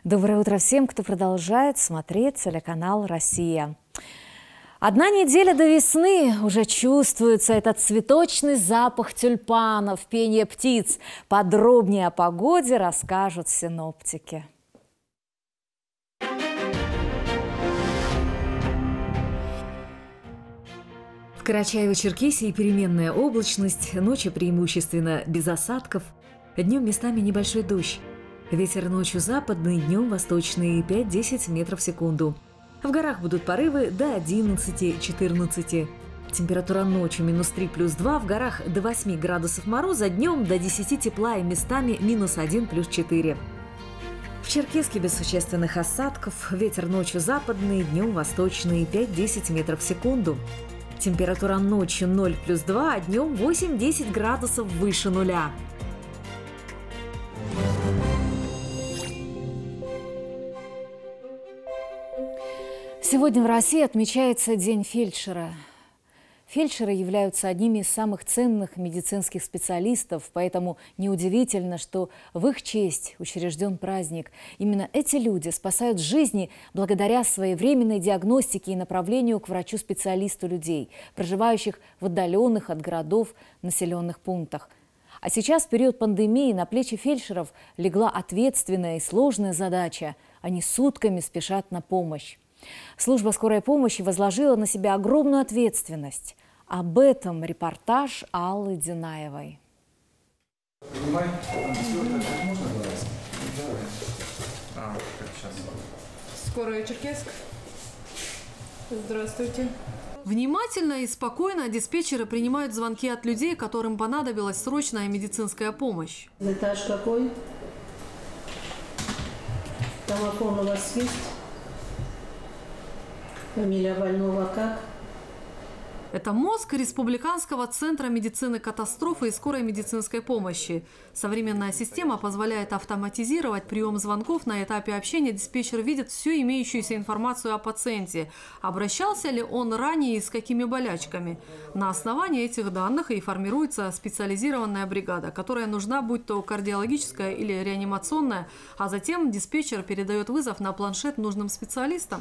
Доброе утро всем, кто продолжает смотреть телеканал «Россия». Одна неделя до весны, уже чувствуется этот цветочный запах тюльпанов, пение птиц. Подробнее о погоде расскажут синоптики. В Карачаево-Черкесии переменная облачность, ночью преимущественно без осадков, днем местами небольшой дождь. Ветер ночью западный, днем восточный 5-10 метров в секунду. В горах будут порывы до 11-14. Температура ночью -3 +2, в горах до 8 градусов мороза, днем до 10 тепла и местами -1 +4. В Черкесске без существенных осадков, ветер ночью западный, днем восточный 5-10 метров в секунду. Температура ночью 0 +2, а днем 8-10 градусов выше нуля. Сегодня в России отмечается День фельдшера. Фельдшеры являются одними из самых ценных медицинских специалистов, поэтому неудивительно, что в их честь учрежден праздник. Именно эти люди спасают жизни благодаря своевременной диагностике и направлению к врачу-специалисту людей, проживающих в отдаленных от городов населенных пунктах. А сейчас, в период пандемии, на плечи фельдшеров легла ответственная и сложная задача. Они сутками спешат на помощь. Служба скорой помощи возложила на себя огромную ответственность. Об этом репортаж Аллы Динаевой. Скорая Черкесск. Здравствуйте. Внимательно и спокойно диспетчеры принимают звонки от людей, которым понадобилась срочная медицинская помощь. Этаж какой? Домофон у вас есть? Фамилия больного как? Это мозг Республиканского центра медицины катастрофы и скорой медицинской помощи. Современная система позволяет автоматизировать прием звонков. На этапе общения диспетчер видит всю имеющуюся информацию о пациенте. Обращался ли он ранее и с какими болячками. На основании этих данных и формируется специализированная бригада, которая нужна, будь то кардиологическая или реанимационная, а затем диспетчер передает вызов на планшет нужным специалистам.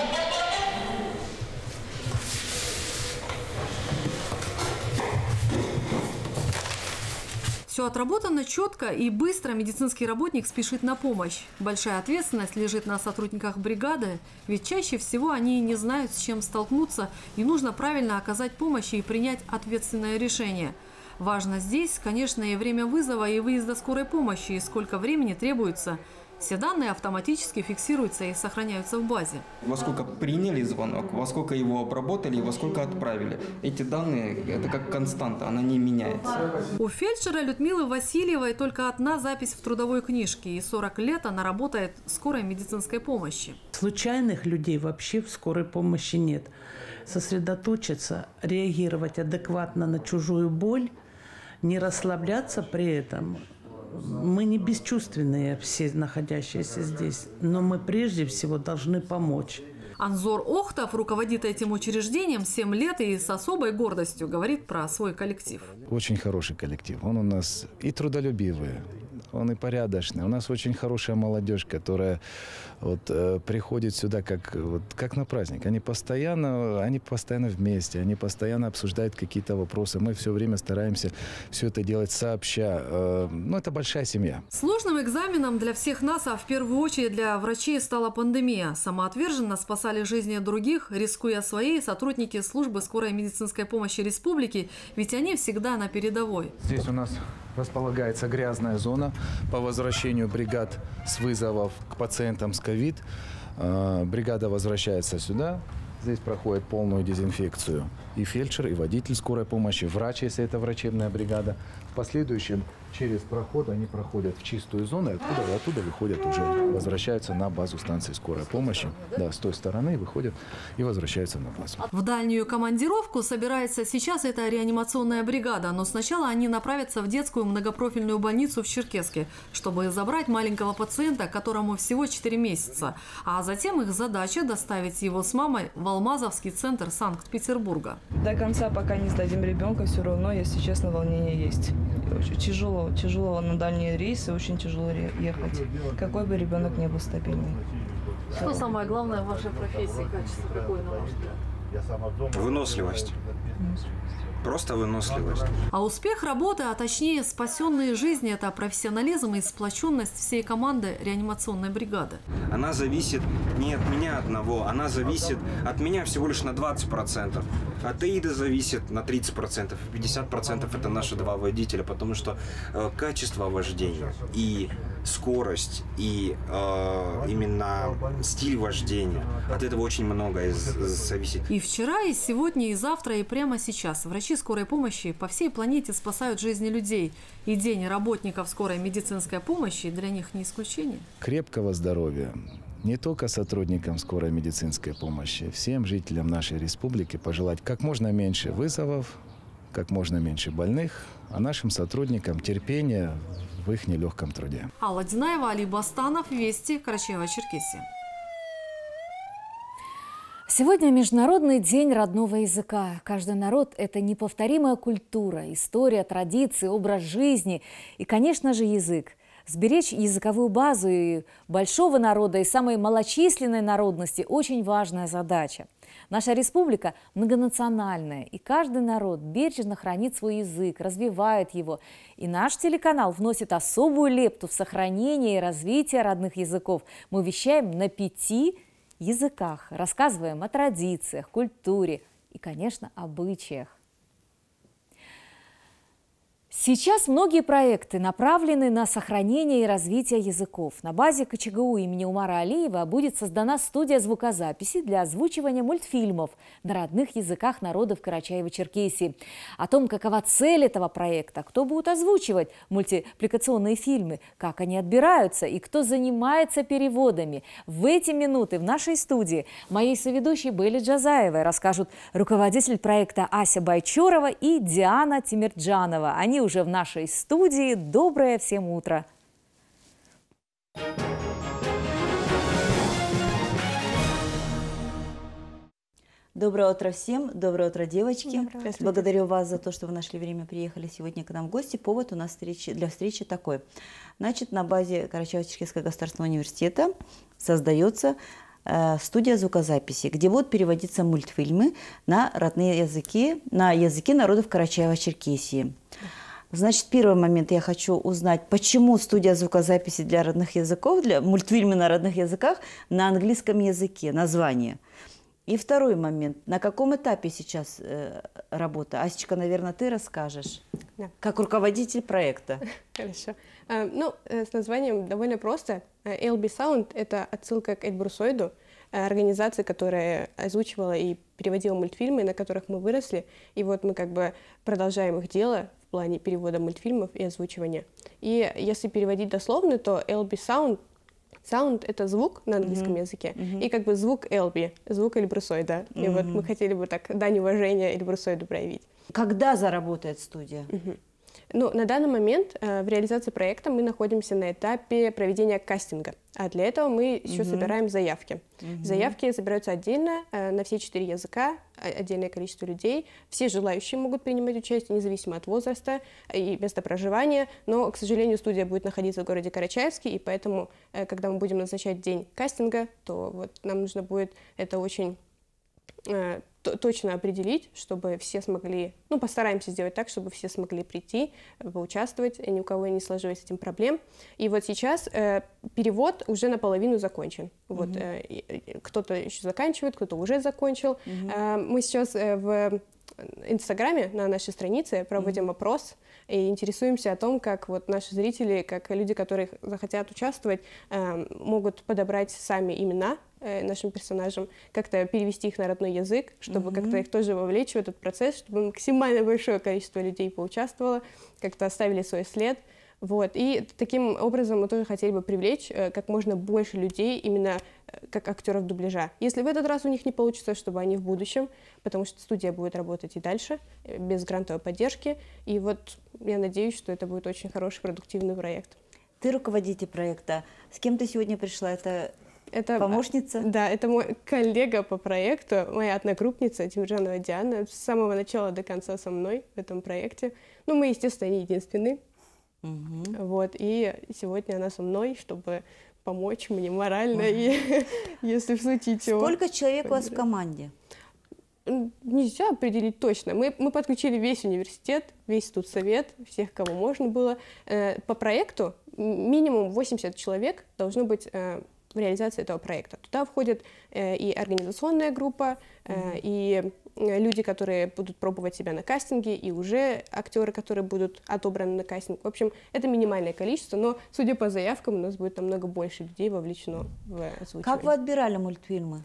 Все отработано четко и быстро, медицинский работник спешит на помощь. Большая ответственность лежит на сотрудниках бригады, ведь чаще всего они не знают, с чем столкнуться, и нужно правильно оказать помощь и принять ответственное решение. Важно здесь, конечно, и время вызова и выезда скорой помощи, и сколько времени требуется. Все данные автоматически фиксируются и сохраняются в базе. Во сколько приняли звонок, во сколько его обработали и во сколько отправили. Эти данные – это как константа, она не меняется. У фельдшера Людмилы Васильевой только одна запись в трудовой книжке, и 40 лет она работает в скорой медицинской помощи. Случайных людей вообще в скорой помощи нет. Сосредоточиться, реагировать адекватно на чужую боль, не расслабляться при этом. Мы не бесчувственные все находящиеся здесь, но мы прежде всего должны помочь. Анзор Охтов руководит этим учреждением 7 лет и с особой гордостью говорит про свой коллектив. Очень хороший коллектив. Он у нас и трудолюбивый, он и порядочный. У нас очень хорошая молодежь, которая приходит сюда как на праздник. Они постоянно вместе, они постоянно обсуждают какие-то вопросы. Мы все время стараемся все это делать сообща. Это большая семья. Сложным экзаменом для всех нас, а в первую очередь для врачей, стала пандемия. Самоотверженно спасали жизни других, рискуя своей, сотрудники службы скорой медицинской помощи республики, ведь они всегда на передовой. Здесь у нас располагается грязная зона. По возвращению бригад с вызовов к пациентам с ковид, бригада возвращается сюда. Здесь проходит полную дезинфекцию и фельдшер, и водитель скорой помощи, врач, если это врачебная бригада. В последующем через проход они проходят в чистую зону, и оттуда выходят уже, возвращаются на базу станции скорой помощи. Да, с той стороны выходят и возвращаются на базу. В дальнюю командировку собирается сейчас эта реанимационная бригада, но сначала они направятся в детскую многопрофильную больницу в Черкесске, чтобы забрать маленького пациента, которому всего 4 месяца. А затем их задача доставить его с мамой в Алмазовский центр Санкт-Петербурга. До конца, пока не сдадим ребенка, все равно, если честно, волнение есть. Очень тяжело на дальние рейсы, очень тяжело ехать. Какой бы ребенок не был стабильный. Что самое главное в вашей профессии, качество какое, на ваш взгляд? Выносливость. Просто выносливость. А успех работы, а точнее спасенные жизни – это профессионализм и сплоченность всей команды реанимационной бригады. Она зависит не от меня одного, она зависит от меня всего лишь на 20%. От Аиды зависит на 30%. 50% это наши два водителя, потому что качество вождения и скорость, и именно стиль вождения, от этого очень многое зависит. И вчера, и сегодня, и завтра, и прямо сейчас врачи скорой помощи по всей планете спасают жизни людей. И День работников скорой медицинской помощи для них не исключение. Крепкого здоровья. Не только сотрудникам скорой медицинской помощи, всем жителям нашей республики пожелать как можно меньше вызовов, как можно меньше больных, а нашим сотрудникам терпения в их нелегком труде. Алла Динаева, Али Бастанов, Вести, Карачаево-Черкесия. Сегодня Международный день родного языка. Каждый народ – это неповторимая культура, история, традиции, образ жизни и, конечно же, язык. Сберечь языковую базу и большого народа, и самой малочисленной народности – очень важная задача. Наша республика многонациональная, и каждый народ бережно хранит свой язык, развивает его. И наш телеканал вносит особую лепту в сохранение и развитие родных языков. Мы вещаем на 5 языках, рассказываем о традициях, культуре и, конечно, обычаях. Сейчас многие проекты направлены на сохранение и развитие языков. На базе КЧГУ имени Умара Алиева будет создана студия звукозаписи для озвучивания мультфильмов на родных языках народов Карачаево-Черкесии. О том, какова цель этого проекта, кто будет озвучивать мультипликационные фильмы, как они отбираются и кто занимается переводами. В эти минуты в нашей студии моей соведущей Белли Джазаевой расскажут руководитель проекта Ася Байчурова и Диана Тимирджанова. Они уже в нашей студии. Доброе всем утро! Доброе утро всем, доброе утро, девочки. Благодарю вас за то, что вы нашли время, приехали сегодня к нам в гости. Повод у нас для встречи такой. Значит, на базе Карачаево-Черкесского государственного университета создается студия звукозаписи, где будут переводиться мультфильмы на родные языки, на языки народов Карачаево-Черкесии. Значит, первый момент я хочу узнать, почему студия звукозаписи для родных языков, для мультфильмы на родных языках на английском языке, название. И второй момент, на каком этапе сейчас работа? Асечка, наверное, ты расскажешь, да, как руководитель проекта. Хорошо. Ну, с названием довольно просто. LB Sound – это отсылка к Эльбрусойду, организации, которая озвучивала и переводила мультфильмы, на которых мы выросли. И вот мы как бы продолжаем их дело в плане перевода мультфильмов и озвучивания. И если переводить дословно, то LB Sound – sound – это звук на английском языке, и как бы звук Элби, звук Эльбрусойда. И вот мы хотели бы так дань уважения Эльбрусойду проявить. Когда заработает студия? Ну, на данный момент в реализации проекта мы находимся на этапе проведения кастинга, а для этого мы еще собираем заявки. Заявки собираются отдельно на все 4 языка, отдельное количество людей. Все желающие могут принимать участие, независимо от возраста и места проживания, но, к сожалению, студия будет находиться в городе Карачаевске, и поэтому, когда мы будем назначать день кастинга, то вот нам нужно будет это очень точно определить, чтобы все смогли, ну, постараемся сделать так, чтобы все смогли прийти, поучаствовать, ни у кого не сложилось с этим проблем. И вот сейчас перевод уже наполовину закончен. Вот, кто-то еще заканчивает, кто-то уже закончил. Мы сейчас в Инстаграме на нашей странице проводим опрос и интересуемся о том, как вот наши зрители, как люди, которые захотят участвовать, могут подобрать сами имена нашим персонажам, как-то перевести их на родной язык, чтобы как-то их тоже вовлечь в этот процесс, чтобы максимально большое количество людей поучаствовало, как-то оставили свой след. Вот. И таким образом мы тоже хотели бы привлечь как можно больше людей именно как актеров дубляжа. Если в этот раз у них не получится, чтобы они в будущем, потому что студия будет работать и дальше, без грантовой поддержки. И вот я надеюсь, что это будет очень хороший, продуктивный проект. Ты руководитель проекта. С кем ты сегодня пришла? Это Это помощница? Да, это мой коллега по проекту, моя одногруппница Тимиржанова Диана, с самого начала до конца со мной в этом проекте. Ну, мы, естественно, не единственны. Вот, и сегодня она со мной, чтобы помочь мне морально, и если в случае чего. Сколько человек у вас в команде? Нельзя определить точно. Мы подключили весь университет, весь студсовет, всех, кого можно было. По проекту минимум 80 человек должно быть в реализации этого проекта. Туда входит и организационная группа, и люди, которые будут пробовать себя на кастинге, и уже актеры, которые будут отобраны на кастинг. В общем, это минимальное количество, но, судя по заявкам, у нас будет намного больше людей вовлечено в озвучивание. Как вы отбирали мультфильмы?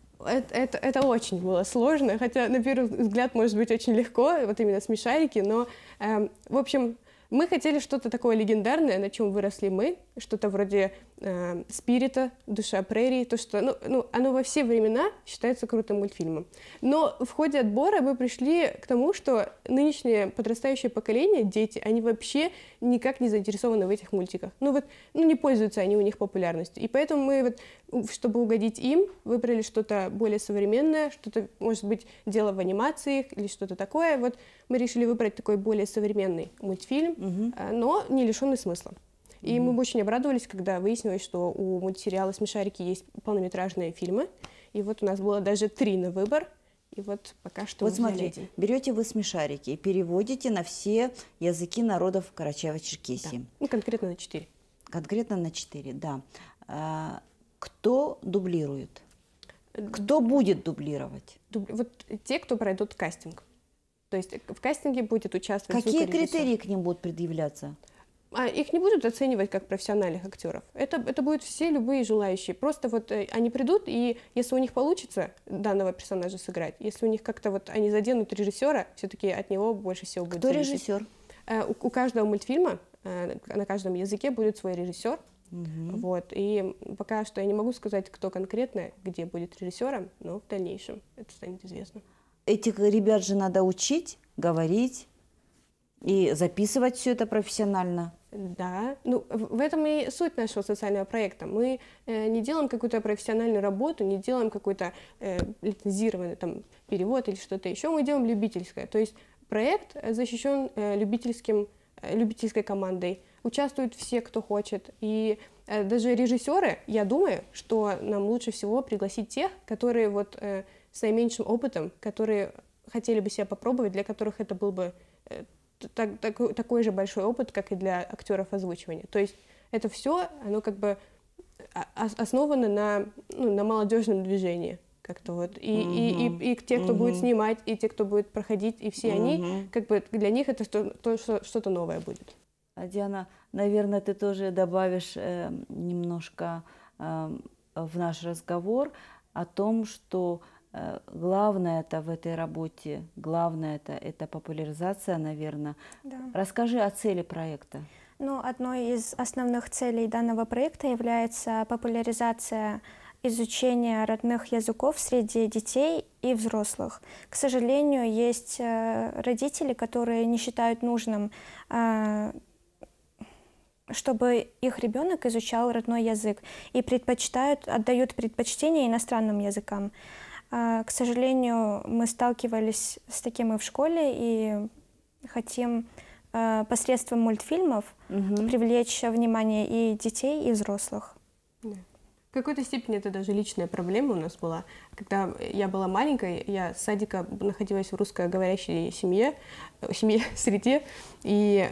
Это очень было сложно, хотя на первый взгляд может быть очень легко, вот именно смешарики, но, в общем, мы хотели что-то такое легендарное, на чем выросли мы, что-то вроде «Спирита», «Душа прерий», то, что оно во все времена считается крутым мультфильмом. Но в ходе отбора мы пришли к тому, что нынешнее подрастающее поколение, дети, они вообще никак не заинтересованы в этих мультиках. Не пользуются они у них популярностью. И поэтому мы, чтобы угодить им, выбрали что-то более современное, что-то, может быть, дело в анимациях или что-то такое. Вот мы решили выбрать такой более современный мультфильм, но не лишенный смысла. И мы очень обрадовались, когда выяснилось, что у мультсериала «Смешарики» есть полнометражные фильмы. И вот у нас было даже 3 на выбор. И вот пока что... Вот смотрите, берете вы «Смешарики» и переводите на все языки народов Карачаево-Черкесии. Да. Конкретно на 4. Конкретно на 4, да. Кто дублирует? Кто будет дублировать? Вот те, кто пройдут кастинг. То есть в кастинге будет участвовать звукорежиссер. Какие критерии к ним будут предъявляться? Их не будут оценивать как профессиональных актеров. Это будут все любые желающие. Просто вот они придут, и если у них получится данного персонажа сыграть, если у них как-то они заденут режиссера, все-таки от него больше всего будет зависеть. Кто режиссер? У каждого мультфильма на каждом языке будет свой режиссер. Вот. И пока что я не могу сказать, кто конкретно, где будет режиссером, но в дальнейшем это станет известно. Этих ребят же надо учить, говорить и записывать все это профессионально. Да, в этом и суть нашего социального проекта. Мы не делаем какую-то профессиональную работу, не делаем какой-то лицензированный перевод или что-то еще, мы делаем любительское. То есть проект защищен любительской командой, участвуют все, кто хочет. И даже режиссеры, я думаю, что нам лучше всего пригласить тех, которые с наименьшим опытом, которые хотели бы себя попробовать, для которых это был бы такой же большой опыт, как и для актеров озвучивания. То есть это все, оно основано на молодежном движении. Как-то и те, кто будет снимать, и те, кто будет проходить, и все они, для них это что-то новое будет. Диана, наверное, ты тоже добавишь немножко в наш разговор о том, что главное в этой работе, это популяризация, наверное. Да. Расскажи о цели проекта. Одной из основных целей данного проекта является популяризация изучения родных языков среди детей и взрослых. К сожалению, есть родители, которые не считают нужным, чтобы их ребенок изучал родной язык и отдают предпочтение иностранным языкам. К сожалению, мы сталкивались с таким и в школе, и хотим посредством мультфильмов привлечь внимание и детей, и взрослых. Да. В какой-то степени это даже личная проблема у нас была. Когда я была маленькой, я с садика находилась в русскоговорящей среде, и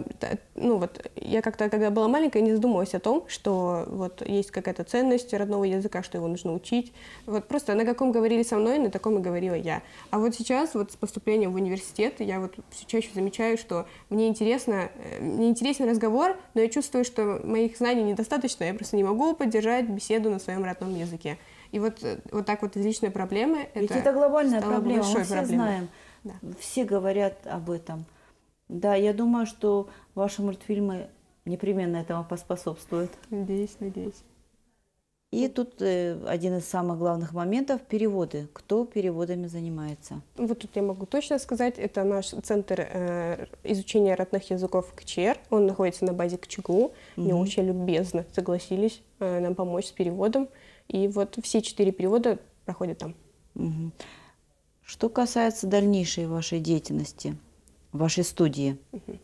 я как-то, когда была маленькая, не задумывалась о том, что есть какая-то ценность родного языка, что его нужно учить. Просто на каком говорили со мной, на таком и говорила я. А сейчас, с поступлением в университет, я все чаще замечаю, что мне интересен разговор, но я чувствую, что моих знаний недостаточно, я просто не могу поддержать беседу на своем родном языке. И так из личной проблемы это глобальная проблема, мы все проблемой. знаем. Да. Все говорят об этом. Да, я думаю, что ваши мультфильмы непременно этому поспособствуют. Надеюсь. И тут один из самых главных моментов – переводы. Кто переводами занимается? Вот тут я могу точно сказать, это наш центр изучения родных языков КЧР. Он находится на базе КЧГУ. Они очень любезно согласились нам помочь с переводом. И вот все 4 перевода проходят там. Что касается дальнейшей вашей деятельности, вашей студии,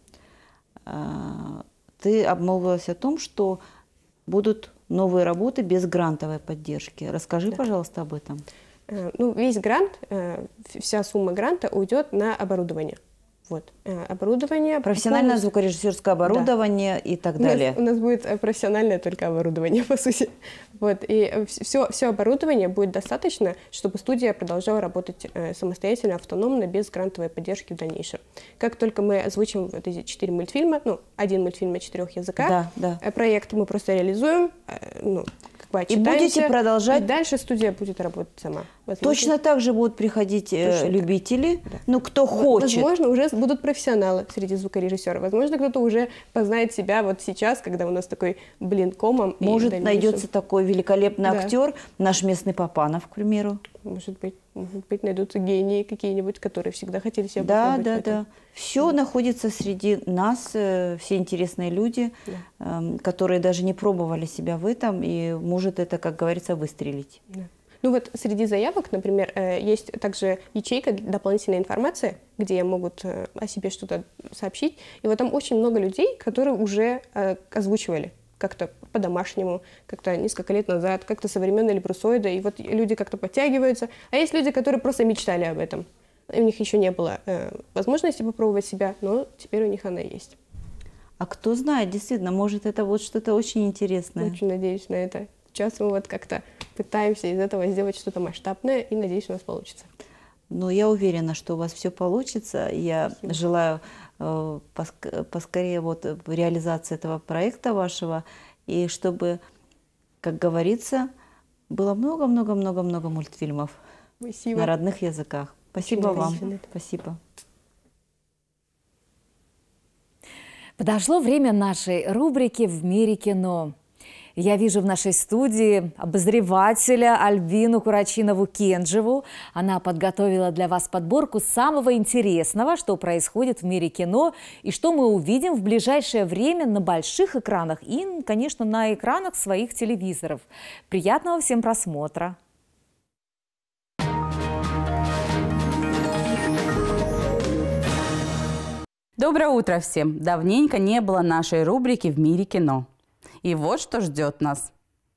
ты обмолвилась о том, что будут новые работы без грантовой поддержки. Расскажи, пожалуйста, об этом. Ну, весь грант, вся сумма гранта уйдет на оборудование. Вот. Оборудование. Профессиональное звукорежиссерское оборудование и так далее. У нас будет профессиональное только оборудование, по сути. Вот. И все оборудование будет достаточно, чтобы студия продолжала работать самостоятельно, автономно, без грантовой поддержки в дальнейшем. Как только мы озвучим вот эти 4 мультфильма, ну, 1 мультфильм на 4 языках, проект мы просто реализуем, ну, и будете продолжать. И дальше студия будет работать сама. Возможно, точно так же будут приходить любители, ну, кто хочет. Возможно, уже будут профессионалы среди звукорежиссеров. Возможно, кто-то уже познает себя вот сейчас, когда у нас такой комом. Может, найдется такой великолепный актер, наш местный Папанов, к примеру. Может быть, найдутся гении какие-нибудь, которые всегда хотели себя попробовать. Да. Все находится среди нас, все интересные люди, которые даже не пробовали себя в этом, и может это, как говорится, выстрелить. Да. Ну вот среди заявок, например, есть также ячейка дополнительной информации, где могут о себе что-то сообщить. И вот там очень много людей, которые уже озвучивали как-то по-домашнему, как-то несколько лет назад, как-то со времен Эльбрусоида. И вот люди как-то подтягиваются. А есть люди, которые просто мечтали об этом. У них еще не было возможности попробовать себя, но теперь у них она есть. А кто знает, действительно, может, это вот что-то очень интересное. Очень надеюсь на это. Сейчас мы вот как-то пытаемся из этого сделать что-то масштабное, и надеюсь, у нас получится. Но я уверена, что у вас все получится. Я желаю поскорее вот реализации этого проекта вашего, и чтобы, как говорится, было много-много-много-много мультфильмов на родных языках. Спасибо вам. Спасибо. Подошло время нашей рубрики «В мире кино». Я вижу в нашей студии обозревателя Альбину Курачинову-Кенджеву. Она подготовила для вас подборку самого интересного, что происходит в мире кино и что мы увидим в ближайшее время на больших экранах и, конечно, на экранах своих телевизоров. Приятного всем просмотра! Доброе утро всем! Давненько не было нашей рубрики «В мире кино». И вот что ждет нас.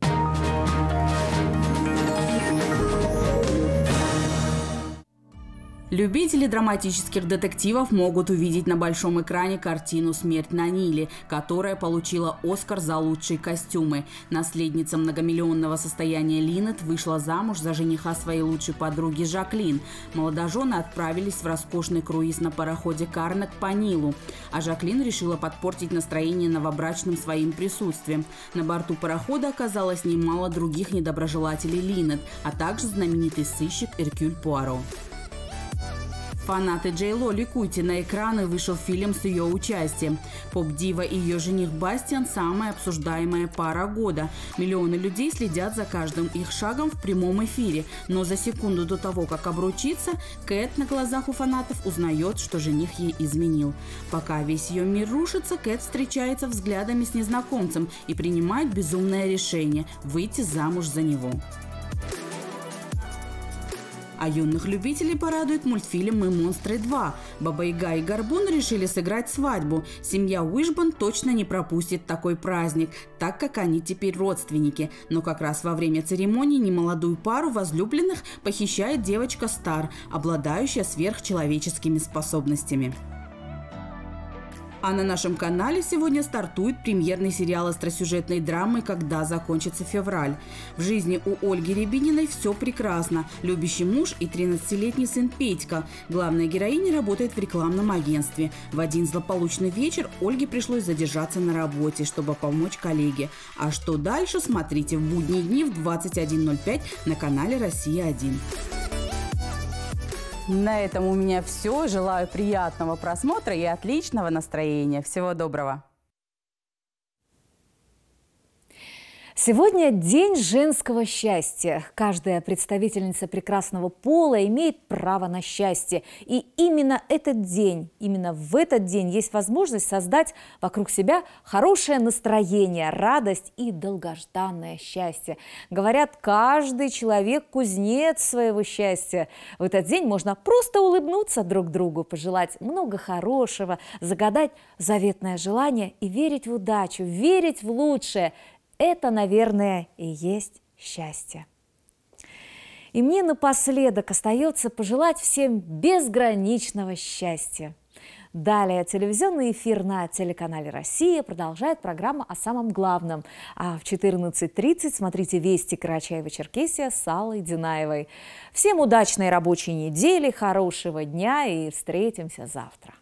Любители драматических детективов могут увидеть на большом экране картину «Смерть на Ниле», которая получила «Оскар» за лучшие костюмы. Наследница многомиллионного состояния Линет вышла замуж за жениха своей лучшей подруги Жаклин. Молодожены отправились в роскошный круиз на пароходе «Карнак» по Нилу. А Жаклин решила подпортить настроение новобрачным своим присутствием. На борту парохода оказалось немало других недоброжелателей Линет, а также знаменитый сыщик Эркюль Пуаро. Фанаты Джей Ло, ликуйте, на экраны вышел фильм с ее участием. Поп-дива и ее жених Бастиан – самая обсуждаемая пара года. Миллионы людей следят за каждым их шагом в прямом эфире. Но за секунду до того, как обручиться, Кэт на глазах у фанатов узнает, что жених ей изменил. Пока весь ее мир рушится, Кэт встречается взглядами с незнакомцем и принимает безумное решение – выйти замуж за него. А юных любителей порадует мультфильм «Мы монстры 2». Баба-Яга и Горбун решили сыграть свадьбу. Семья Уишбон точно не пропустит такой праздник, так как они теперь родственники. Но как раз во время церемонии немолодую пару возлюбленных похищает девочка Стар, обладающая сверхчеловеческими способностями. А на нашем канале сегодня стартует премьерный сериал остросюжетной драмы «Когда закончится февраль». В жизни у Ольги Рябининой все прекрасно. Любящий муж и 13-летний сын Петька. Главная героиня работает в рекламном агентстве. В один злополучный вечер Ольге пришлось задержаться на работе, чтобы помочь коллеге. А что дальше, смотрите в будние дни в 21:05 на канале «Россия-1». На этом у меня все. Желаю приятного просмотра и отличного настроения. Всего доброго! Сегодня день женского счастья. Каждая представительница прекрасного пола имеет право на счастье. И именно этот день, именно в этот день есть возможность создать вокруг себя хорошее настроение, радость и долгожданное счастье. Говорят, каждый человек кузнец своего счастья. В этот день можно просто улыбнуться друг другу, пожелать много хорошего, загадать заветное желание и верить в удачу, верить в лучшее. Это, наверное, и есть счастье. И мне напоследок остается пожелать всем безграничного счастья. Далее телевизионный эфир на телеканале «Россия» продолжает программа о самом главном. А в 14:30 смотрите «Вести» Карачаево-Черкесия с Аллой Динаевой. Всем удачной рабочей недели, хорошего дня и встретимся завтра.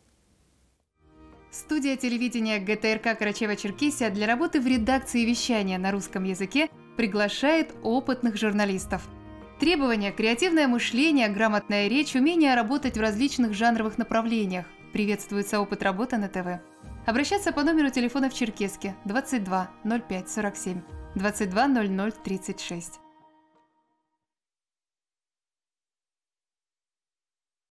Студия телевидения ГТРК Карачаево-Черкесия для работы в редакции вещания на русском языке приглашает опытных журналистов. Требования – креативное мышление, грамотная речь, умение работать в различных жанровых направлениях. Приветствуется опыт работы на ТВ. Обращаться по номеру телефона в Черкесске 22 05 47 22 00 36.